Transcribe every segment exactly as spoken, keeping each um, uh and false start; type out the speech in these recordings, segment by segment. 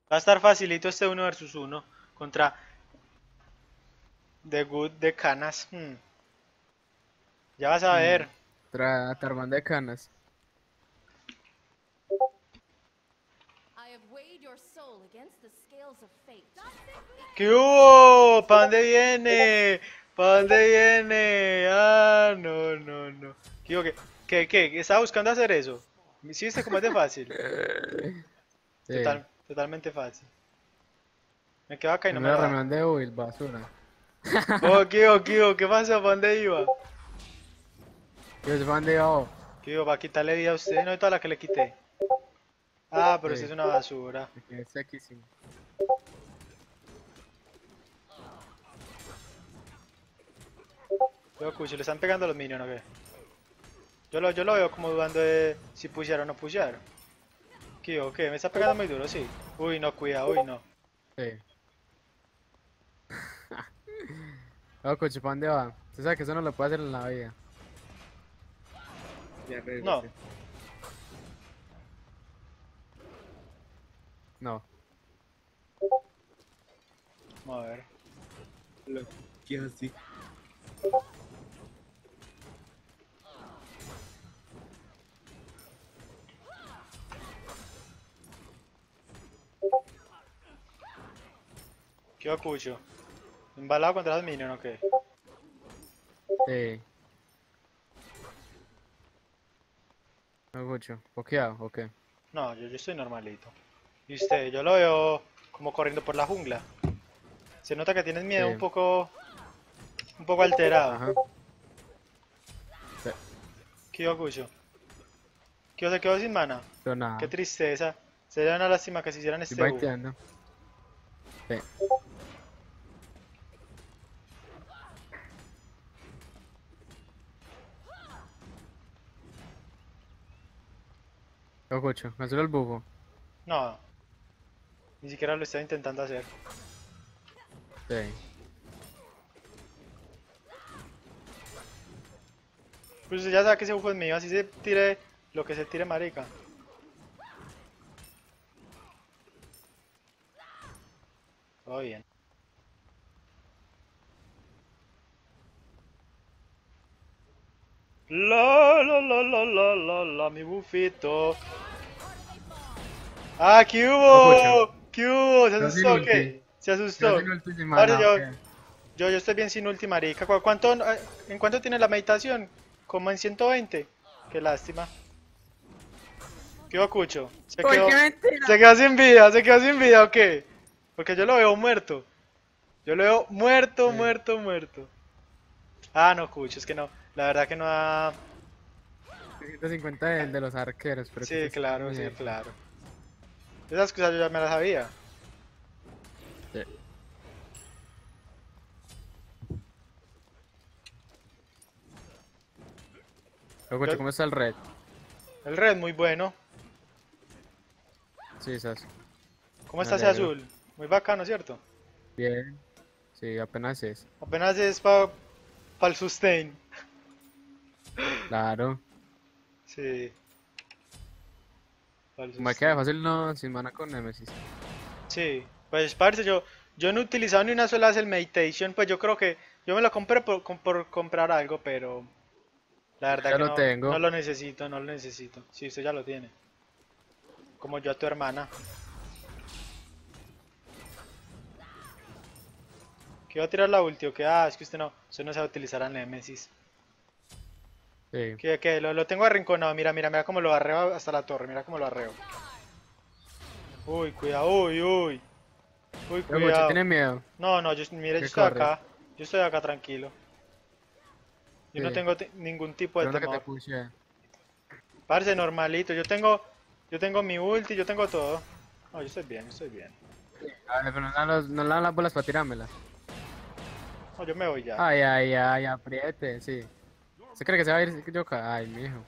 Va a estar facilito este uno versus uno contra The Good de Canas. Hmm. Ya vas a Mm, ver. Tra Tarmán de canas. I have weighed your soul against the scales of fate. ¿Qué hubo? ¿Para dónde viene? ¿Para dónde viene? Ah, no, no, no. ¿Qué, hubo? ¿Qué, qué, qué? ¿Estaba buscando hacer eso? ¿Sí viste cómo es de fácil? Sí. Total, totalmente fácil. Me quedo acá y no me Primero la da. Ramión de Will, basura. Oh, ¿qué, hubo? ¿Qué, hubo? ¿Qué pasó? ¿Para dónde iba? Yo soy fan de O. ¿Qué hubo? ¿Para quitarle vida a usted? No, de toda la que le quité. Ah, pero usted es Sí, una basura. me quedé sequísimo. Yo, cucho, ¿le están pegando a los minions o qué? Yo lo, yo lo veo como dudando de si pusieron o no pusieron. ¿Qué, o qué? ¿Me está pegando muy duro? Sí. Uy, no, cuidado, uy, no. Sí. Oh, coche, ¿pa' dónde va? Usted sabe que eso no lo puede hacer en la vida. Ya No. arriesgate. No. Vamos a ver. Lo quiero así. ¿Qué va, cucho? ¿Embalado contra los minions o qué? Sí. No, cocho. ¿Pokeado o qué? No, yo, yo estoy normalito. ¿Y usted? Yo lo veo como corriendo por la jungla. Se nota que tienes miedo un Sí. poco... Un poco alterado. Ajá. Sí. ¿Qué va, cucho? ¿Qué se quedó sin mana? Pero Qué nada. tristeza. Sería una lástima que se hicieran Estoy este U. baiteando. Sí. Oh, cocho. Cancelo el bufo. No, ni siquiera lo estaba intentando hacer. Sí. Pues ya sabe que ese bufo es mío, así se tire lo que se tire, marica. Todo bien. La la la la la la la, mi bufito. Ah, ¿qué Oh, cocho. hubo? ¿Qué hubo? ¿Se Quedó sin asustó o ulti. qué? Se Quedó asustó. sin ulti sin Parce, mana, yo, ok. yo, yo estoy bien sin ulti, marica. ¿Cu- ¿Cuánto, eh, ¿En cuánto tiene la meditación? Como en ciento veinte. Qué lástima. ¿Qué hubo, Cucho? Se ¡Uy, qué quedó, se mentira! quedó sin vida, se quedó sin vida, ¿o qué? Porque yo lo veo muerto. Yo lo veo muerto, Sí. muerto, muerto. Ah, no, Cucho, es que no. La verdad que no ha... ciento cincuenta del de los arqueros, pero que Sí, es esta claro, sí, mierda. claro. Esas cosas yo ya me las sabía. Sí. Oh, cocho, Yo- ¿cómo está el red? el red muy bueno. Sí, esas. ¿Cómo Me está ese alegro. azul? Muy bacano, ¿cierto? Bien. Sí, apenas es. Apenas es para pa el sustain. Claro. Sí, para el Me queda sustain. fácil no, sin mana con Nemesis. Sí, pues parce, yo, yo no he utilizado ni una sola vez el meditation, pues yo creo que yo me lo compré por, com- por comprar algo, pero la Yo verdad ya que lo no, no tengo. lo necesito, no lo necesito. Sí, usted ya lo tiene. Como yo a tu hermana. ¿Qué va a tirar la ulti o qué? Ah, es que usted no, usted no sabe utilizar a Nemesis. Sí. Que, que lo, lo tengo arrinconado, mira, mira, mira cómo lo arreo hasta la torre, mira cómo lo arreo. Uy, cuidado, uy, uy, uy, Yo, cocho, cuidado. tiene miedo. No, no, yo, mire, yo Que estoy corre. acá, yo estoy acá tranquilo. Yo no Sí. tengo te- ningún tipo de Pero no que te temor. pushe. Parce, normalito, yo tengo, yo tengo mi ulti, yo tengo todo. No, yo estoy bien, yo estoy bien. Vale, pero no, le dan los- no le dan las bolas para tirármelas. No, yo me voy ya. Ay, ay, ay, apriete, sí. ¿Se cree que se va a ir yo? Ay, mijo.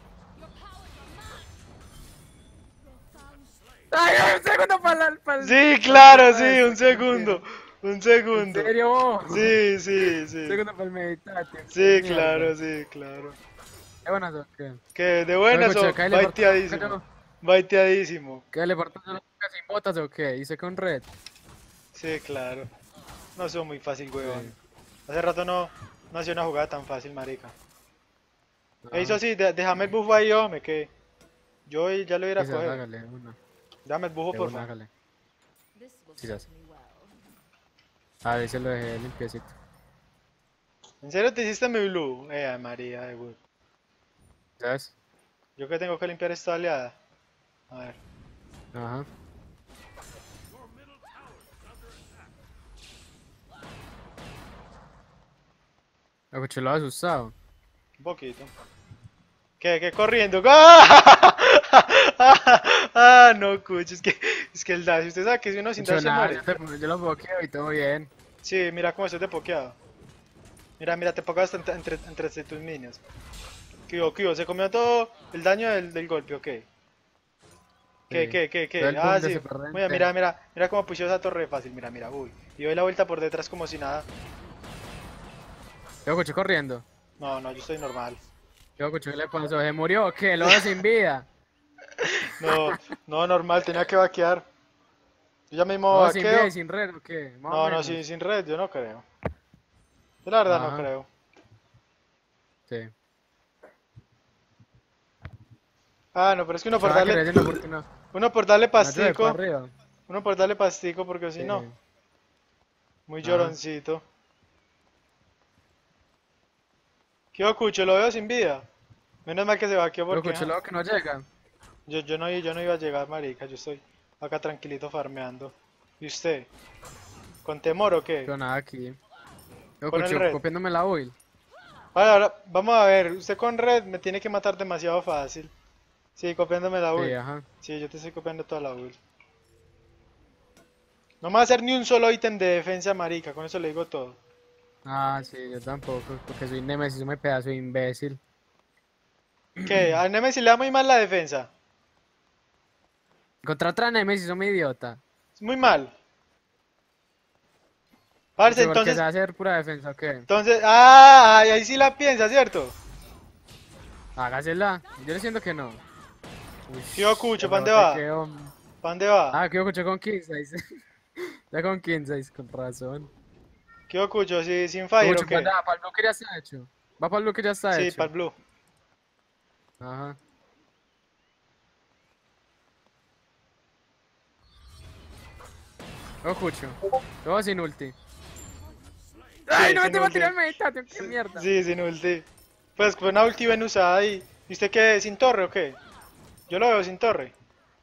Ay, ay, un segundo para el, para el, Sí, para el claro, meta sí, este, un qué mentira. segundo, un ¿En segundo. serio? Sí, sí, Un sí. segundo para el meditate, qué Sí, mierda. claro, sí, claro. ¿Qué buenas o qué? Que de Oye, buenas coche, o cállale, porque baiteadísimo. yo. baiteadísimo. ¿Qué le falta una boca sin botas o qué? Hice con red. Sí, claro. No soy muy fácil, huevón. Sí. Hace rato no, no hacía una jugada tan fácil, marica. Ajá. Eso sí, de- déjame el buffo ahí, hombre, que yo ya lo iré a Quizás, coger. hágale una. Dame el buffo, De por una, favor. hágale. This will Quizás. serve me well. A ver, se lo dejé limpiecito. ¿En serio te hiciste mi blue? Eh, María de Wood. ¿Sabes? Yo que tengo que limpiar esta oleada. A ver. Ajá. Me escuché lo asustado. Un poquito. ¿Qué? ¿Qué? Corriendo. ¡Ah! Ah, no, cucho. Es que, es que el dash. Usted sabe que si uno sin Mucho dash se nada, muere. yo, te- yo lo bloqueo y todo bien. Sí, mira cómo estoy de pokeado. Mira, mira, te pokeas entre, entre, entre tus minions. Kibo, Kibo, se comió todo el daño del, del golpe, ok. ¿Qué, Sí. qué, qué, Todo qué? el Ah, boom de sí. Super Mira, Dente. mira, mira, mira cómo pusió esa torre fácil, mira, mira, uy. Y doy la vuelta por detrás como si nada. Yo escuché corriendo. No, no, yo estoy normal. Yo escuché que le pasó. ¿Se murió o qué? Lo veo sin vida. No, no, normal, tenía que vaquear. Yo ya mismo Lo veo sin vida vaqueo. y sin red o qué. Más o No, no, menos. sin, sin red, yo no creo. Yo la verdad no Ajá. creo. Sí. Ah, no, pero es que uno por Estaba darle, creyendo porque no. uno por darle No ayude para pastico, arriba. uno por darle pastico porque si Sí. no, muy Ajá. lloroncito. ¿Qué ocucho? Lo veo sin vida. Menos mal que se vaqueó Yo porque escuché ajá, luego que no llega. yo, yo, no, yo no iba a llegar, marica. Yo estoy acá tranquilito farmeando. ¿Y usted? ¿Con temor o qué? Pero nada aquí. Yo Con el escuché red. copiándome la build. Vale, ahora vamos a ver. Usted con red me tiene que matar demasiado fácil. Sí, copiándome la Sí, build. ajá. Sí, yo te estoy copiando toda la build. No me va a hacer ni un solo ítem de defensa, marica. Con eso le digo todo. Ah, sí, yo tampoco. Porque soy Nemesis, soy un pedazo de imbécil. ¿Qué? A Nemesis le da muy mal la defensa. Contra otra Nemesis, soy un idiota. Es muy mal. Parce, Sí, porque entonces. se va a hacer pura defensa, ¿o qué? Entonces. Ah, ahí ahí sí la piensa, ¿cierto? Hágasela. Yo le siento que no. Uy, Tío Cucho, el ¿pa' dónde rebote va? quedó- ¿Para dónde va? Ah, que yo escuché con quince. Ya con quince, con razón. ¿Qué ocucho? ¿Sí, sin fire o Escucho, qué? para el blue que ya está hecho. Va para el blue que ya está Sí, hecho. para el blue. Ajá. Lo escucho. Todo sin ulti. ¡Ay, no me sin te va a ulti. tirar meta! ¡Qué mierda! Sí, sin ulti. Pues fue una ulti bien usada ahí. ¿Y usted qué? ¿Sin torre o qué? Yo lo veo sin torre.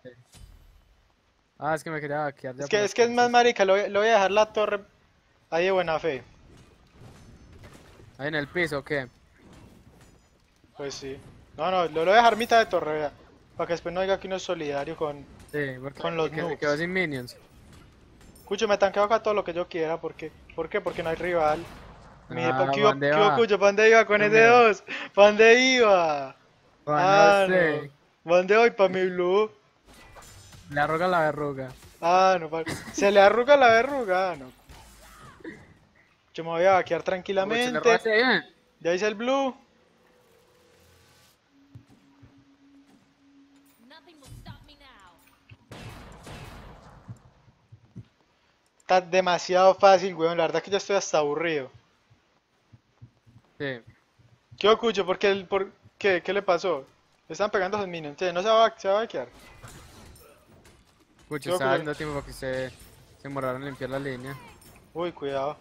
Ah, es que me quería vaquear ya Es que, por es que es más entonces. marica, le voy, le voy a dejar la torre ahí de buena fe. Ahí en el piso, ¿o qué? Pues sí. No, no, lo voy a dejar mitad de torre, vea. Para que después no diga que uno es solidario con... Sí, porque Con los que se noobs. quedó sin minions. Cucho, me tanqueo acá todo lo que yo quiera, porque... ¿Por qué? Porque no hay rival. Mire, Ah, ¿pa- ¿qué ¿pa' iba, dónde qué iba, va? Cucho? ¿Pa' dónde iba con No ese me- dos? ¿Pa' dónde iba? Pues Ah, no sé. ¿Pa' dónde voy? ¿Pa' mi blue? Le arroga la verruga. Ah, no, pa- se le arruga la verruga, ah, no. Yo me voy a vaquear Uy, se le tranquilamente. robaste bien. Ya hice el blue. Nothing will stop me now. Está demasiado fácil, weón. La verdad que ya estoy hasta aburrido. Sí. ¿Qué ocucho? ¿Por qué, el- por, qué, ¿Qué le pasó? Le están pegando a sus minions. ¿Sí? ¿No se va, a- se va a vaquear? Escucho, Yo estaba creo- dando tiempo para que se, se demoraran en limpiar la línea. Uy, cuidado.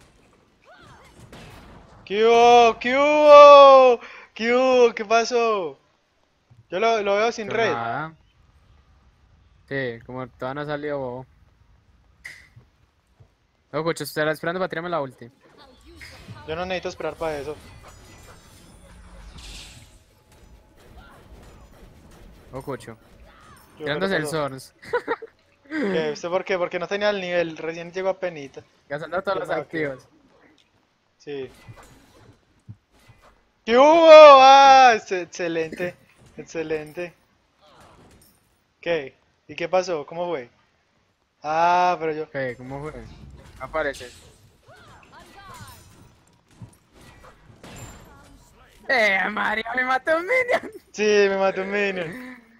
¿Qué hubo? ¿Qué hubo? ¿Qué hubo? ¿Qué pasó? Yo lo, lo veo sin Pero red. nada. Sí, como todavía no salió bobo. No, escucho, estará esperando para tirarme la ulti. Yo no necesito esperar para eso. No, escucho. Yo, Tirándose el pero- Swords. ¿Qué? ¿Usted por qué? Porque no tenía el nivel. Recién llegó a penita. Gastando todos Yo los me vaqueo. activos. Sí. ¿Qué hubo? ¡Ah! ex- Excelente. Excelente. ¿Qué? ¿Y qué pasó? ¿Cómo fue? Ah, pero yo... Ok, ¿cómo fue? Aparece. ¡Eh, Mario! ¡Me mató un minion! Sí, me mató un minion.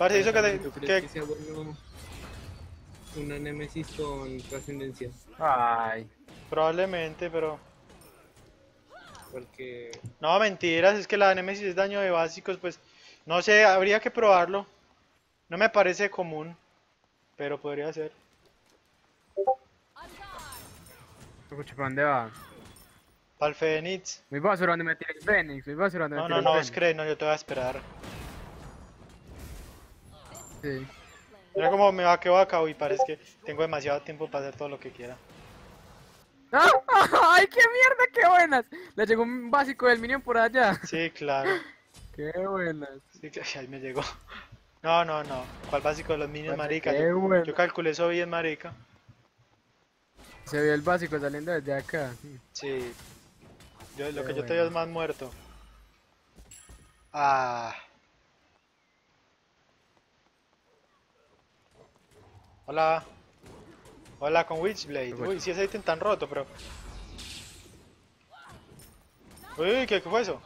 Parce, hizo que, te- ¿Tú crees que- que sea bueno una Nemesis con trascendencia? Ay. Probablemente, pero... Porque No, mentiras, es que la Nemesis es daño de básicos, pues... No sé, habría que probarlo. No me parece común, pero podría ser. Escucha, ¿para dónde va? Para el Fénix. Muy basura donde me tira el Fénix. Muy basura donde me No, tira no, el no, Fénix. es crees, no, yo te voy a esperar. Sí. Mira cómo me va que vaca, uy, parece que tengo demasiado tiempo para hacer todo lo que quiera. ¡Ah! ¡Ay, qué mierda! ¡Qué buenas! Le llegó un básico del Minion por allá. Sí, claro. ¡Qué buenas! Sí, que- ay, ahí me llegó. No, no, no. ¿Cuál básico de los minions, Parce, marica? qué Yo, bueno. yo calculé eso bien, marica. Se vio el básico saliendo desde acá. Sí. Yo, lo Qué que yo te bueno. veo es más muerto. Ah. Hola. Hola con Witchblade. Uy, sí ese ítem tan roto, pero... Uy, ¿qué, qué fue eso?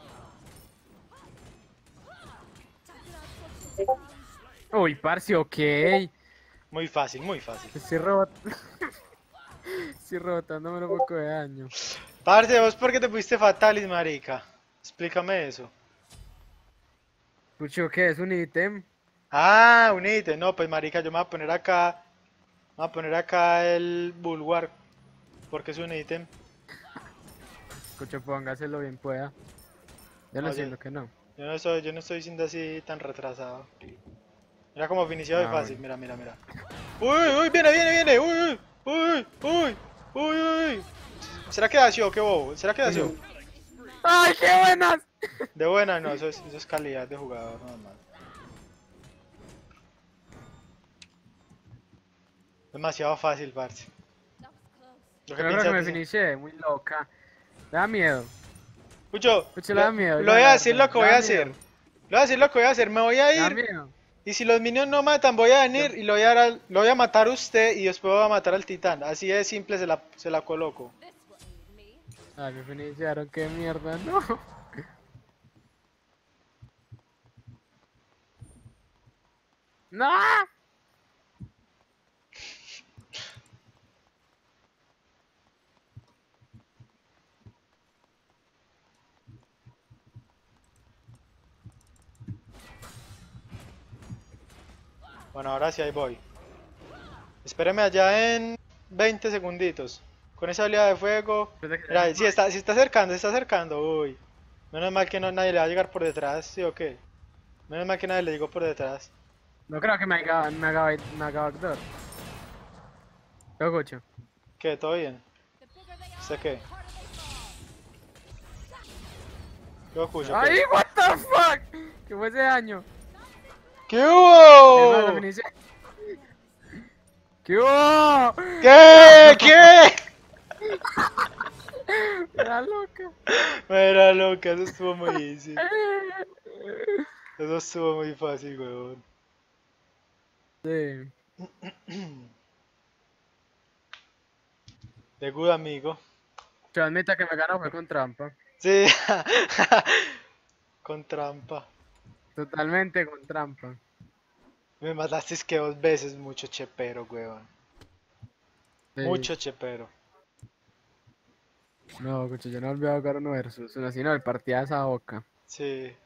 Uy, parce, ok. Muy fácil, muy fácil. Estoy rebotando. Estoy rebotándome un poco de daño. Parce, ¿vos por qué te pusiste Fatalis, marica? Explícame eso. Pucho, ¿qué es un ítem? Ah, un ítem. No, pues marica, yo me voy a poner acá... Me voy a poner acá el Bulwark. Porque es un ítem. Escucho, póngaselo bien pueda. Ya lo Oye. siento que no. Yo no soy, yo no estoy siendo así tan retrasado. Mira como inició de Ah, fácil, bueno. mira, mira, mira. Uy, uy, viene, viene, viene. Uy, uy, uy, uy, uy, uy. ¿Será que dació? Qué bobo. ¿Será que dació? ¡Ay, qué buenas! De buena, no, eso es, eso es calidad de jugador, nada más. Demasiado fácil, parce. That was close. Lo que Yo creo que me piensas, finishé, muy loca. Me da miedo. Pucho, Pucho, le da miedo, lo ya, voy la a decir verdad, lo que le voy da a hacer. miedo. Le voy a decir lo que voy a hacer. Me voy a Me da ir. miedo. Y si los minions no matan, voy a venir y lo voy a, dar al- lo voy a matar a usted y después voy a matar al titán. Así de simple se la, se la coloco. This will aid me. Ay, me finisharon, qué mierda, no. ¡No! Bueno, ahora sí ahí voy. Espéreme allá en veinte segunditos. Con esa habilidad de fuego. Mira, si está, si está acercando, se está acercando. Uy. Menos mal que no nadie le va a llegar por detrás, ¿sí o qué? Menos mal que nadie le llegó por detrás. No creo que me haga, me haga, me haga backdoor. Lo escucho. ¿Qué? ¿Todo bien? The bigger they are, ¿Sé qué? the harder they fall. ¿Qué escucho? ¡Ay, ¿Qué? what the fuck! ¿Qué fue ese daño? ¿Qué Además, lo hubo? finishé. ¿Qué hubo? ¿Qué? ¿Qué? Era loca. Era loca, eso estuvo muy easy. Eso estuvo muy fácil, weón. Sí. De good, amigo. Yo admita que me ganó fue con trampa. Sí. Con trampa. Totalmente con trampa. Me mataste es que dos veces, mucho chepero, weón. Sí. Mucho chepero. No, escucha, yo no volví a jugar uno versus uno, sino el partida de esa boca. Sí.